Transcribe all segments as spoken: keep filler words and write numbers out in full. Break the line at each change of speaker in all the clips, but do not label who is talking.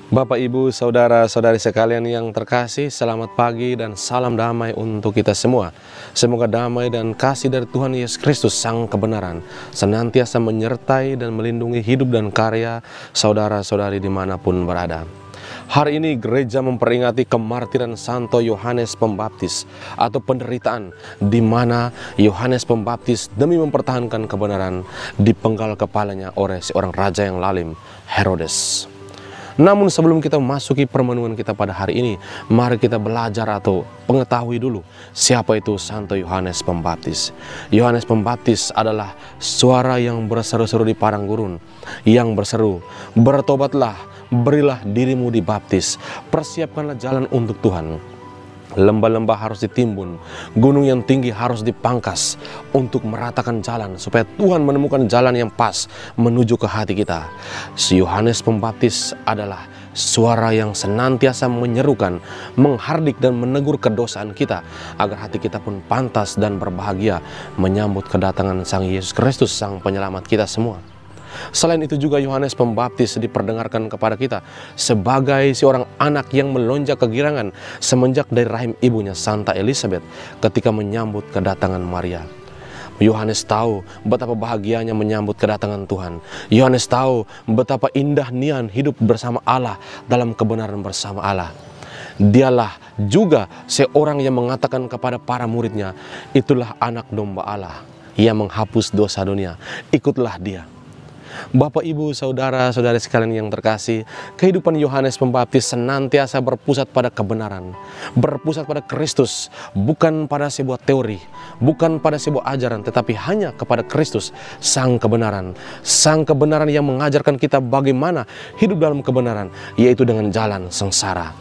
Bapak, Ibu, Saudara-saudari sekalian yang terkasih, selamat pagi dan salam damai untuk kita semua. Semoga damai dan kasih dari Tuhan Yesus Kristus Sang Kebenaran senantiasa menyertai dan melindungi hidup dan karya saudara-saudari dimanapun berada. Hari ini gereja memperingati kemartiran Santo Yohanes Pembaptis atau penderitaan di mana Yohanes Pembaptis demi mempertahankan kebenaran dipenggal kepalanya oleh seorang raja yang lalim, Herodes. Namun sebelum kita memasuki permenuhan kita pada hari ini, mari kita belajar atau mengetahui dulu siapa itu Santo Yohanes Pembaptis. Yohanes Pembaptis adalah suara yang berseru-seru di padang gurun, yang berseru, "Bertobatlah, berilah dirimu dibaptis, persiapkanlah jalan untuk Tuhan. Lembah-lembah harus ditimbun, gunung yang tinggi harus dipangkas untuk meratakan jalan supaya Tuhan menemukan jalan yang pas menuju ke hati kita." Si Yohanes Pembaptis adalah suara yang senantiasa menyerukan, menghardik dan menegur kedosaan kita agar hati kita pun pantas dan berbahagia menyambut kedatangan Sang Yesus Kristus, Sang Penyelamat kita semua. Selain itu juga Yohanes Pembaptis diperdengarkan kepada kita sebagai seorang anak yang melonjak kegirangan semenjak dari rahim ibunya Santa Elizabeth ketika menyambut kedatangan Maria. Yohanes tahu betapa bahagianya menyambut kedatangan Tuhan. Yohanes tahu betapa indah nian hidup bersama Allah dalam kebenaran bersama Allah. Dialah juga seorang yang mengatakan kepada para muridnya, "Itulah anak domba Allah yang menghapus dosa dunia, ikutlah dia." Bapak, Ibu, Saudara-saudari sekalian yang terkasih, kehidupan Yohanes Pembaptis senantiasa berpusat pada kebenaran, berpusat pada Kristus, bukan pada sebuah teori, bukan pada sebuah ajaran, tetapi hanya kepada Kristus, Sang Kebenaran. Sang Kebenaran yang mengajarkan kita bagaimana hidup dalam kebenaran, yaitu dengan jalan sengsara,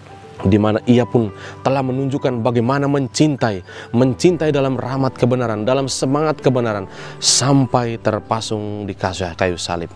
di mana ia pun telah menunjukkan bagaimana mencintai, mencintai dalam rahmat kebenaran, dalam semangat kebenaran, sampai terpasung di kayu salib.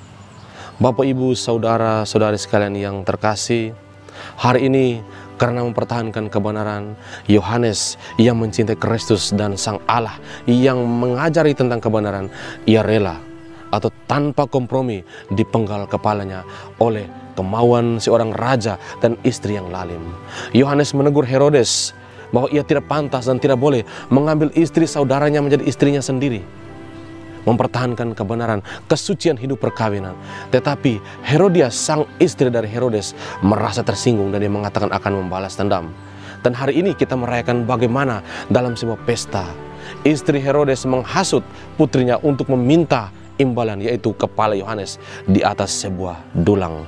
Bapak, Ibu, Saudara-saudari sekalian yang terkasih, hari ini karena mempertahankan kebenaran, Yohanes yang mencintai Kristus dan Sang Allah yang mengajari tentang kebenaran, ia rela atau tanpa kompromi dipenggal kepalanya oleh kemauan seorang raja dan istri yang lalim. Yohanes menegur Herodes bahwa ia tidak pantas dan tidak boleh mengambil istri saudaranya menjadi istrinya sendiri, mempertahankan kebenaran, kesucian hidup perkawinan. Tetapi Herodias, sang istri dari Herodes, merasa tersinggung dan dia mengatakan akan membalas dendam. Dan hari ini kita merayakan bagaimana dalam sebuah pesta istri Herodes menghasut putrinya untuk meminta imbalan, yaitu kepala Yohanes di atas sebuah dulang.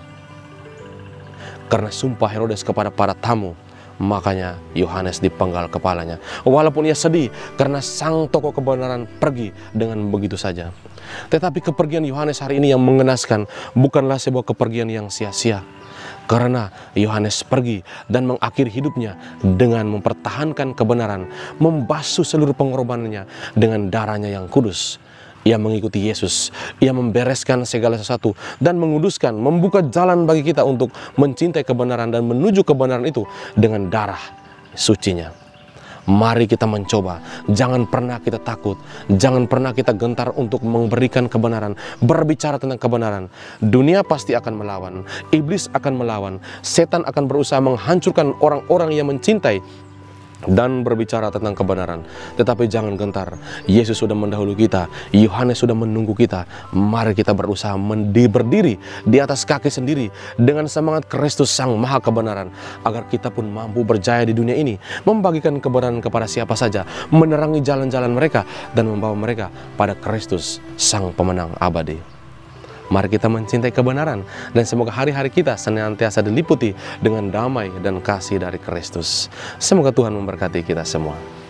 Karena sumpah Herodes kepada para tamu, makanya Yohanes dipenggal kepalanya. Walaupun ia sedih karena sang tokoh kebenaran pergi dengan begitu saja. Tetapi kepergian Yohanes hari ini yang mengenaskan bukanlah sebuah kepergian yang sia-sia. Karena Yohanes pergi dan mengakhiri hidupnya dengan mempertahankan kebenaran, membasuh seluruh pengorbanannya dengan darahnya yang kudus. Ia mengikuti Yesus, ia membereskan segala sesuatu dan menguduskan, membuka jalan bagi kita untuk mencintai kebenaran dan menuju kebenaran itu dengan darah sucinya. Mari kita mencoba, jangan pernah kita takut, jangan pernah kita gentar untuk memberikan kebenaran, berbicara tentang kebenaran. Dunia pasti akan melawan, iblis akan melawan, setan akan berusaha menghancurkan orang-orang yang mencintai dan berbicara tentang kebenaran. Tetapi jangan gentar, Yesus sudah mendahului kita, Yohanes sudah menunggu kita. Mari kita berusaha berdiri di atas kaki sendiri dengan semangat Kristus Sang Maha Kebenaran, agar kita pun mampu berjaya di dunia ini, membagikan kebenaran kepada siapa saja, menerangi jalan-jalan mereka dan membawa mereka pada Kristus Sang Pemenang abadi. Mari kita mencintai kebenaran dan semoga hari-hari kita senantiasa diliputi dengan damai dan kasih dari Kristus. Semoga Tuhan memberkati kita semua.